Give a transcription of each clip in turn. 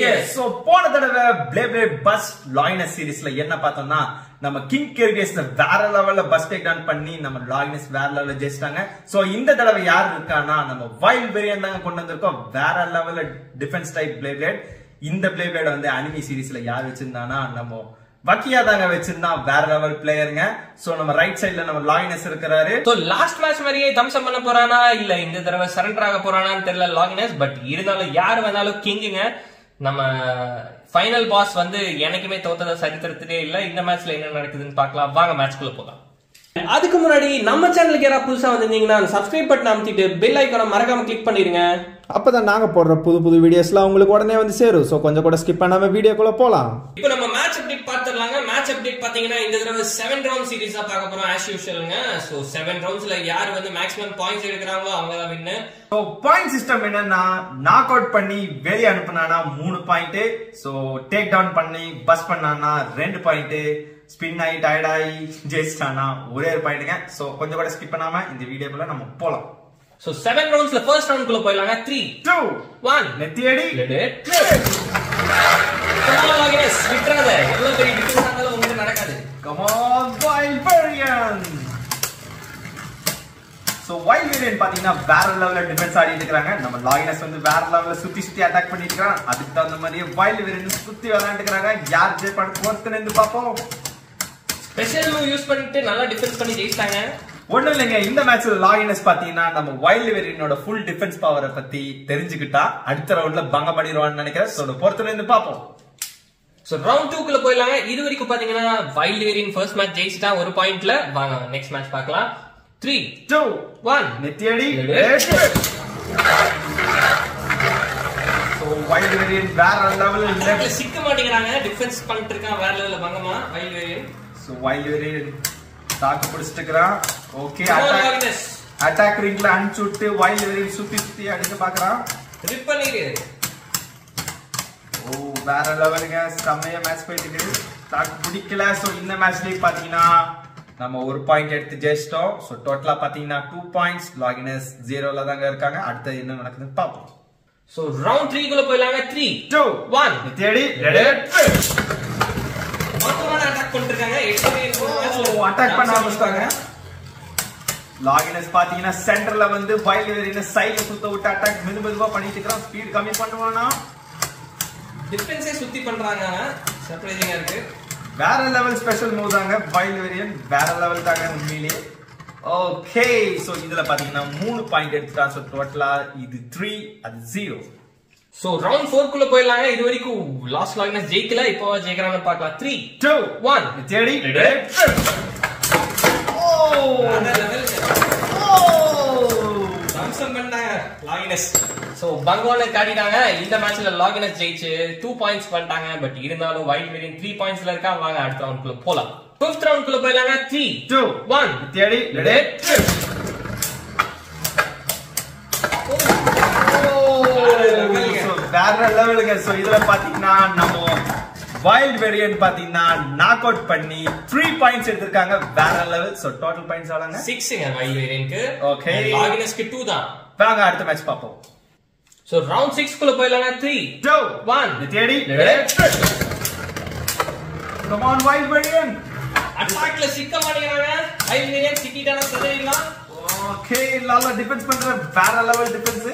So போன தடவை BeyBlade bus லாகினஸ் சீரிஸ்ல என்ன பார்த்தோம்னா நம்ம கிங் கெர்கியஸ் வேற லெவல்ல பஸ் டேக் டவுன் பண்ணி நம்ம லாகினஸ் வேற லெவல்ல ஜெயிச்சிட்டாங்க. சோ இந்த தடவை யார் இருக்கானா நம்ம வைல்பெரியன் தாங்க கொண்டு வந்திருக்கோம். வேற லெவல்ல டிஃபென்ஸ் டைப் BeyBlade. இந்த BeyBlade வந்து அனிமி சீரிஸ்ல யார் வச்சிருந்தானா நம்ம வக்கியா தாங்க வச்சிருந்தா வேற லெவல் பிளேயருங்க. சோ நம்ம ரைட் சைடுல நம்ம லாகினஸ் இருக்காரு. சோ லாஸ்ட் மேட்ச் மாதிரியே தம்ஸ் அப் பண்ண போறானா இல்ல இந்த தடவை சரண்டர் ஆக போறானான்னு தெரியல லாகினஸ். பட் இருந்தாலும் யார் வந்தாலும் கிங்குங்க. நம்ம ஃபைனல் பாஸ் வந்து எனக்குமே தோத்தத சரித்திரத்திலே இல்ல. இந்த மேட்ச்ல என்ன நடக்குதுன்னு பார்க்கலாம். வாங்க மேட்ச்க்குள்ள போலாம். அதுக்கு முன்னாடி நம்ம சேனலுக்கு யாராவது புதுசா வந்திருந்தீங்கன்னா சப்ஸ்கிரைப் பட்டன் அமுத்திட்டு பெல் ஐகானை மறக்காம கிளிக் பண்ணிருங்க. அப்பதான் நாங்க போடுற புது வீடியோஸ்லாம் உங்களுக்கு உடனே வந்து சேரும். சோ கொஞ்சம் கூட ஸ்கிப் பண்ணாம வீடியோக்குள்ள போலாம். இப்போ நம்ம மேட்ச் அப்டேட் பார்த்துடலாங்க. மேட்ச் அப்டேட் பாத்தீங்கன்னா இந்த தடவை 7 ரவுண்ட் சீரிஸா பார்க்க போறோம் as usualங்க. சோ 7 ரவுண்ட்ஸ்ல யார் வந்து மேக்ஸிமம் பாயிண்ட்ஸ் எடுக்கறாங்களோ அவங்க தான் வின். சோ பாயிண்ட் சிஸ்டம் என்னன்னா நாக் அவுட் பண்ணி வெளிய அனுப்புனானா 3 பாயிண்ட், சோ டேக் டவுன் பண்ணி பஸ் பண்ணானா 2 பாயிண்ட், ஸ்பின் ஆகி டயர்ட் ஆகி ஜெயிச்சிட்டானா ஒரே ஒரு பாயிண்ட்ங்க. சோ கொஞ்சம் கூட ஸ்கிப் பண்ணாம இந்த வீடியோக்குள்ள நம்ம போலாம். சோ 7 ரவுண்ட்ஸ்ல ஃபர்ஸ்ட் ரவுண்ட் குள்ள போயிடலாங்க. 3 2 1 நெத்தியடி Loginus விட்றாத. எவ்வளவு பெரிய டிஃபென்ஸ் ஆனாலும் ஒண்ணும் நடக்காது. Come on Wyvern. So Wyvern பாத்தீங்கன்னா வேற லெவல்ல டிஃபென்ஸ் ஆடிட்டு இருக்காங்க. நம்ம லாகினஸ் வந்து வேற லெவல்ல சுத்தி அட்டாக் பண்ணிட்டு இருக்காங்க. அதுக்கு தகுந்த மாதிரி Wyvern சுத்தி விளையாண்டுட்டு இருக்காங்க. யார் ஜெயிப்பான்னு பொறுத்து நின்னு பாப்போம். ஸ்பெஷல் மூவ் யூஸ் பண்ணிட்டு நல்லா டிஃபென்ஸ் பண்ணி ஜெயிச்சாங்க. ஒண்ணு இல்லைங்க, இந்த மேட்ச்ல லாகினஸ் பாத்தீங்கன்னா நம்ம வைல்பெரியனோட ஃபுல் டிஃபென்ஸ் பவரை பத்தி தெரிஞ்சுக்கிட்டா அடுத்த ரவுண்ட்ல பங்க பண்ணிடுவான்னு நினைக்கிறேன். சோ பொறுத்து நின்னு பாப்போம். சோ ரவுண்ட் 2 குள்ள போயிடலாங்க. இது வரைக்கும் பாத்தீங்கன்னா வைல்பெரியன் ஃபர்ஸ்ட் மேட்ச் ஜெயிச்சிட்டா ஒரு பாயிண்ட்ல. வாங்க நெக்ஸ்ட் மேட்ச் பார்க்கலாம். 3 2 1 நெத்தியடி. சோ வைல்பெரியன் வேற லெவல்ல சிக்க மாட்டேங்கறாங்க. டிஃபென்ஸ் பண்ணிட்டு இருக்கான் வேற லெவல்ல பங்கமா வைல்பெரியன். சோ வைல்பெரியன் தாக்கு பிடிச்சிட்டு இருக்கான். ஓகே Loginus அட்டாக் ரிங்ல அன்சுட்டு வைல்பெரியன் சுத்தி அடிக்க பாக்குறான். ரிப் பண்ணிரு. ஓ வேற லெவலுங்க, செம்மையா மேட்ச் போயிட்டு இருக்கு. தாக்கு பிடிக்கல. சோ இந்த மேட்ச்லயே பாத்தீங்கன்னா நம்ம ஒரு பாயிண்ட் எடுத்து ஜெயிச்சிட்டோம். சோ டோட்டலா பாத்தீங்கன்னா 2 பாயிண்ட்ஸ். லாகினஸ் 0ல தாங்க இருக்காங்க. அடுத்து என்ன நடக்குதுன்னு பாப்போம். சோ ரவுண்ட் 3 குள்ள போயிடலாங்க. 3 2 1 நெத்தியடி ரெடி. மொத்தமா அட்டாக் பண்ணிருக்காங்க. அட்டாக் பண்ண ஆரம்பிச்சிட்டாங்க. லாகினஸ் பாத்தீங்கன்னா சென்டர்ல வந்து வைல்பெரியன் சைடுல சுத்த விட்டு அட்டாக் மெதுவா பண்ணிட்டு இருக்கான். ஸ்பீட் கம்மி பண்ணுவானா டிஃபென்ஸே சுத்தி பண்றாங்க. சர்ப்ரைசிங்கா இருக்கு. வேற லெவல் ஸ்பெஷல் மூவ் தாங்க. வைல்பெரியன் வேற லெவல் தாங்க உண்மையிலேயே. ஓகே சோ இதுல பாத்தீங்கன்னா 3 பாயிண்ட் எடுத்துட்டான். சோ டோட்டலா இது 3 அது 0. சோ ரவுண்ட் 4 குள்ள போயிடலாங்க. இது வரைக்கும் லாஸ்ட் லாகினஸ் ஜெயிக்கல. இப்போ ஜெயிக்கறாங்கன்னு பார்க்கலாம். 3 2 1 தேடி ஓ சம்சம் பண்ணாங்க லாகினஸ். சோ பங்கோன காட்டிட்டாங்க. இந்த மேட்ச்ல லாகினஸ் ஜெயிச்சு 2 பாயிண்ட்ஸ் பண்ணிட்டாங்க. பட் இருந்தாலும் வைல்பெரியன் 3 பாயிண்ட்ஸ்ல இருக்கா. வாங்க அடுத்த ரவுண்ட் குள்ள போலாம். 5th ரவுண்ட் குள்ள போயிடலாங்க. 3 2 1 தேடி ரெடி. வேற லெவலுங்க. சோ இதுல பாத்தீங்கன்னா நம்ம வைல்பெரியன் பாத்தீங்கன்னா நாக் அவுட் பண்ணி 3 பாயிண்ட்ஸ் எடுத்திருக்காங்க. வேற லெவல். சோ டோட்டல் பாயிண்ட்ஸ் ஆளாங்க 6ங்க வைல்பெரியனுக்கு. ஓகே லாகினஸ்க்கு 2 தான். வாங்க அடுத்த மேட்ச் பாப்போம். சோ ரவுண்ட் 6 குள்ள போயிடலாங்க. 3 2 1 தேடி ரெடி. Come on வைல்பெரியன். அட்டாக்ல சிக்க மாட்டேங்கறாங்க. வைல்பெரியன் சிக்கிட்டானா தெரியுமா? ஓகே நல்லா டிஃபென்ஸ் பண்ற வேற level defence.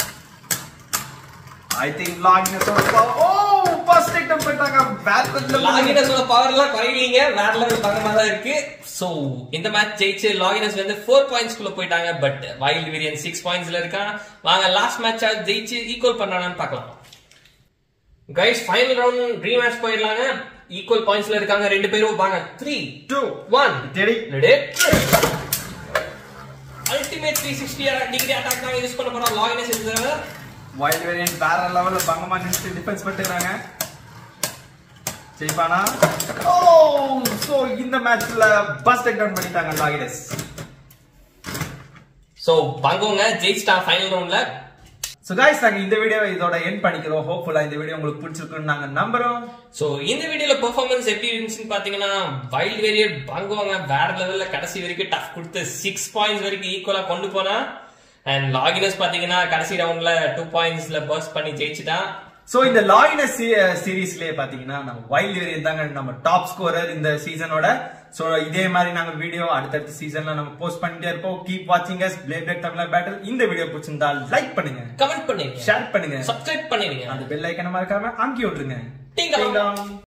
I think Loginus ஓட பவர் ஃபர்ஸ்ட் டேக் டவுன் பண்ணிட்டாங்க. வேற லெவல். Loginus ஓட பவர்லாம் குறையலீங்க. வேற லெவல் பங்கமா தான் இருக்கு. சோ இந்த மேட்ச் ஜெயிச்சு Loginus வந்து 4 பாயிண்ட்ஸ் குள்ள போயிட்டாங்க. பட் வைல்பெரியன் 6 பாயிண்ட்ஸ்ல இருக்கான். வாங்க லாஸ்ட் மேட்ச் ஜெயிச்சு ஈக்குவல் பண்ணானான்னு பார்க்கலாம். गाइस ஃபைனல் ரவுண்ட் ரீமேட்ச் போயிடலாங்க. ஈக்குவல் பாயிண்ட்ஸ்ல இருக்காங்க ரெண்டு பேரும். வாங்க 3 2 1 ready ready. Ultimate 360 degree attack தான் யூஸ் பண்ண போறோம். Loginus இதுல வைல்பெரியன் வேற லெவல்ல பங்கமா நின்னு டிஃபென்ஸ் பண்ணிட்டாங்க. ஜெயிப்பானா? ஓ சோ இந்த மேட்ச்ல பஸ் டேக் டவுன் பண்ணிட்டாங்க Loginus. சோ பங்கோங்க ஜெயிச்சிட்டா ஃபைனல் ரவுண்ட்ல. சோ गाइस நாங்க இந்த வீடியோவை இதோட எண்ட் பண்ணிக்கிறோம். ஹோப்ஃபுல்லா இந்த வீடியோ உங்களுக்கு பிடிச்சிருக்குன்னு நாங்க நம்புறோம். சோ இந்த வீடியோல பெர்ஃபார்மன்ஸ் எப்படி இருந்துச்சுன்னு பாத்தீங்கன்னா வைல்பெரியன் பங்கோங்க வேற லெவல்ல கடைசி வரைக்கும் டஃப் கொடுத்து 6 பாயிண்ட்ஸ் வரைக்கும் ஈக்குவலா கொண்டு போனா. அண்ட் Loginus பாத்தீங்கன்னா கடைசி ரவுண்ட்ல 2 பாயிண்ட்ஸ்ல பர்ஸ்ட் பண்ணி ஜெயிச்சிட்டான். சோ இந்த லாகினஸ் சீரீஸ்லயே பாத்தீங்கன்னா நம்ம வைல்ட் தாங்க நம்ம டாப் ஸ்கோரர் இந்த சீசனோட. சோ இதே மாதிரி நாங்க வீடியோ அடுத்தடுத்த சீசன்ல நம்ம போஸ்ட் பண்ணிட்டே இருப்போம். கீப் வாட்சிங் us BeyBlade தமிழ் பேட்டில். இந்த வீடியோ பிடிச்சிருந்தா லைக் பண்ணுங்க, கமெண்ட் பண்ணுங்க, ஷேர் பண்ணுங்க, சப்ஸ்கிரைப் பண்ணிடுங்க, அந்த பெல் ஐகானை மறக்காம அமுக்கி விட்டுருங்க. Ding Tang.